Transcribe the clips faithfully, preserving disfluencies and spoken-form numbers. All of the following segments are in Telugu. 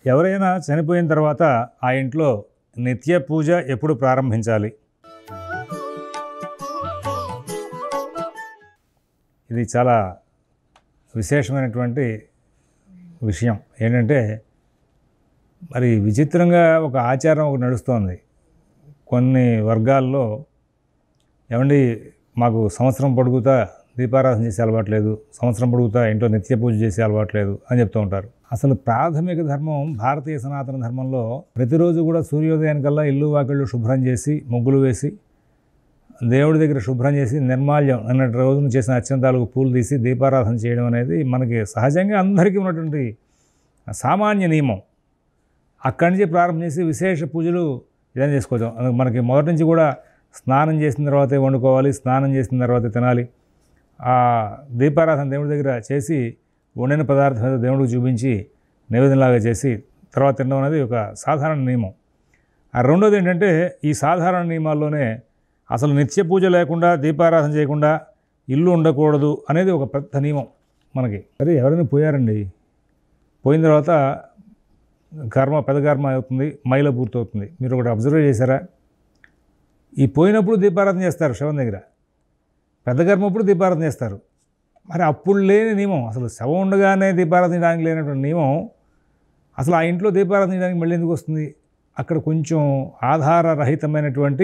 ఎవరైనా చనిపోయిన తర్వాత ఆ ఇంట్లో నిత్య పూజ ఎప్పుడు ప్రారంభించాలి? ఇది చాలా విశేషమైనటువంటి విషయం. ఏంటంటే మరి విచిత్రంగా ఒక ఆచారం ఒకటి నడుస్తోంది కొన్ని వర్గాల్లో. ఏమండి, మాకు సంవత్సరం పొడుగుతా దీపారాధన చేసే అలవాటు లేదు, సంవత్సరం పొడుగుతా ఇంట్లో నిత్య పూజ చేసే అలవాటు లేదు అని చెప్తూ ఉంటారు. అసలు ప్రాథమిక ధర్మం భారతీయ సనాతన ధర్మంలో ప్రతిరోజు కూడా సూర్యోదయానికల్లా ఇల్లు వాకిళ్ళు శుభ్రం చేసి ముగ్గులు వేసి దేవుడి దగ్గర శుభ్రం చేసి నిర్మాల్యం అన్నటి రోజున చేసిన అత్యంతాలకు పూలు తీసి దీపారాధన చేయడం అనేది మనకి సహజంగా అందరికీ ఉన్నటువంటి సామాన్య నియమం. అక్కడి నుంచి ప్రారంభం చేసి విశేష పూజలు ఏదైనా చేసుకోవచ్చు. మనకి మొదటి నుంచి కూడా స్నానం చేసిన తర్వాతే వండుకోవాలి, స్నానం చేసిన తర్వాతే తినాలి. ఆ దీపారాధన దేవుడి దగ్గర చేసి వండిన పదార్థం దేవుడికి చూపించి నైవేద్యంలాగా చేసి తర్వాత తినడం అనేది ఒక సాధారణ నియమం. ఆ రెండోది ఏంటంటే ఈ సాధారణ నియమాల్లోనే అసలు నిత్య పూజ లేకుండా దీపారాధన చేయకుండా ఇల్లు ఉండకూడదు అనేది ఒక పెద్ద నియమం మనకి. అదే ఎవరైనా పోయారండి, పోయిన తర్వాత కర్మ పెద్ద కర్మ అవుతుంది, మైల పూర్తవుతుంది. మీరు ఒకటి అబ్జర్వ్ చేశారా? ఈ పోయినప్పుడు దీపారాధన చేస్తారు శవం దగ్గర, పెద్ద కర్మప్పుడు దీపారాధన చేస్తారు. మరి అప్పుడు లేని నియమం, అసలు శవం ఉండగానే దీపారాధన చేయడానికి లేనటువంటి నియమం అసలు ఆ ఇంట్లో దీపారాధన చేయడానికి మళ్ళీ ఎందుకు వస్తుంది? అక్కడ కొంచెం ఆధారరహితమైనటువంటి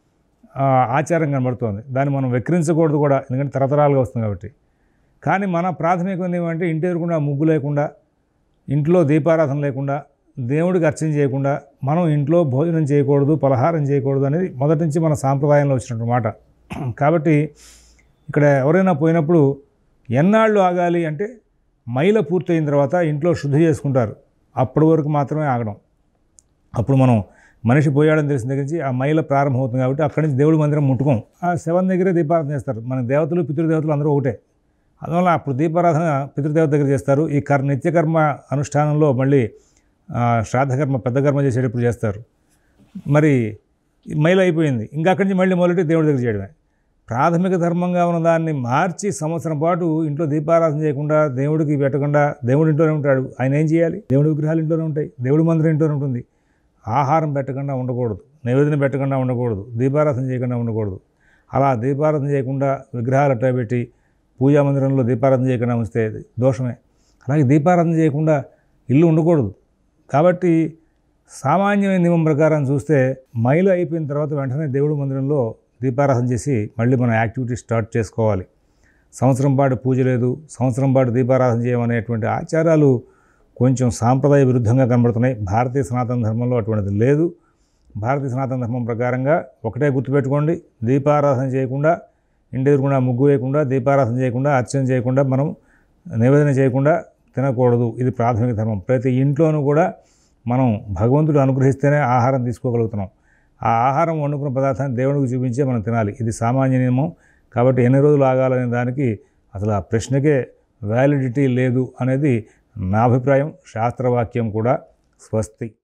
ఆచారం కనబడుతోంది. దాన్ని మనం వెక్కిరించకూడదు కూడా, ఎందుకంటే తరతరాలుగా వస్తుంది కాబట్టి. కానీ మన ప్రాథమికం ఏమంటే ఇంటి ఎదురుకుండా ముగ్గు లేకుండా, ఇంట్లో దీపారాధన లేకుండా, దేవుడికి అర్చన చేయకుండా మనం ఇంట్లో భోజనం చేయకూడదు, పలహారం చేయకూడదు అనేది మొదటి నుంచి మన సాంప్రదాయంలో వచ్చినటువంటి మాట. కాబట్టి ఇక్కడ ఎవరైనా పోయినప్పుడు ఎన్నాళ్ళు ఆగాలి అంటే మైల పూర్తయిన తర్వాత ఇంట్లో శుద్ధి చేసుకుంటారు, అప్పటి వరకు మాత్రమే ఆగడం. అప్పుడు మనం మనిషి పోయాడని తెలిసిన దగ్గర నుంచి ఆ మైల ప్రారంభమవుతుంది కాబట్టి అక్కడి నుంచి దేవుడి మందిరం ముట్టుకోం. ఆ శవం దగ్గరే దీపారాధన చేస్తారు. మన దేవతలు పితృదేవతలు అందరూ ఒకటే. అందువల్ల అప్పుడు దీపారాధన పితృదేవత దగ్గర చేస్తారు. ఈ కర్ నిత్యకర్మ అనుష్ఠానంలో మళ్ళీ శ్రాద్ధకర్మ పెద్ద కర్మ చేసేటప్పుడు చేస్తారు. మరి మైల అయిపోయింది, ఇంకా అక్కడి నుంచి మళ్ళీ మొదటి దేవుడి దగ్గర చేయడమే. ప్రాథమిక ధర్మంగా ఉన్న దాన్ని మార్చి సంవత్సరం పాటు ఇంట్లో దీపారాధన చేయకుండా దేవుడికి పెట్టకుండా దేవుడి ఇంట్లోనే ఉంటాడు. ఆయన ఏం చేయాలి? దేవుడి విగ్రహాలు ఇంట్లోనే ఉంటాయి, దేవుడి మందిరం ఇంట్లోనే ఉంటుంది. ఆహారం పెట్టకుండా ఉండకూడదు, నైవేద్యం పెట్టకుండా ఉండకూడదు, దీపారాధన చేయకుండా ఉండకూడదు. అలా దీపారాధన చేయకుండా విగ్రహాలు అట్లా పెట్టి పూజా మందిరంలో దీపారాధన చేయకుండా ఉంచితే దోషమే. అలాగే దీపారాధన చేయకుండా ఇల్లు ఉండకూడదు. కాబట్టి సామాన్యమైన నియమం ప్రకారం చూస్తే మైలు అయిపోయిన తర్వాత వెంటనే దేవుడి మందిరంలో దీపారాధన చేసి మళ్ళీ మన యాక్టివిటీ స్టార్ట్ చేసుకోవాలి. సంవత్సరం పాటు పూజ లేదు, సంవత్సరం పాటు దీపారాధన చేయమనేటువంటి ఆచారాలు కొంచెం సాంప్రదాయ విరుద్ధంగా కనబడుతున్నాయి. భారతీయ సనాతన ధర్మంలో అటువంటిది లేదు. భారతీయ సనాతన ధర్మం ప్రకారంగా ఒకటే గుర్తుపెట్టుకోండి, దీపారాధన చేయకుండా, ఇంటి ఎదురుకుండా ముగ్గు వేయకుండా, దీపారాధన చేయకుండా, అర్చన చేయకుండా, మనం నివేదన చేయకుండా తినకూడదు. ఇది ప్రాథమిక ధర్మం. ప్రతి ఇంట్లోనూ కూడా మనం భగవంతుడు అనుగ్రహిస్తేనే ఆహారం తీసుకోగలుగుతున్నాం. ఆ ఆహారం వండుకున్న పదార్థాన్ని దేవుడికి చూపించే మనం తినాలి. ఇది సామాన్య నియమం. కాబట్టి ఎన్ని రోజులు ఆగాలనే దానికి అసలు ఆ ప్రశ్నకే వ్యాలిడిటీ లేదు అనేది నా అభిప్రాయం. శాస్త్రవాక్యం కూడా. స్వస్తి.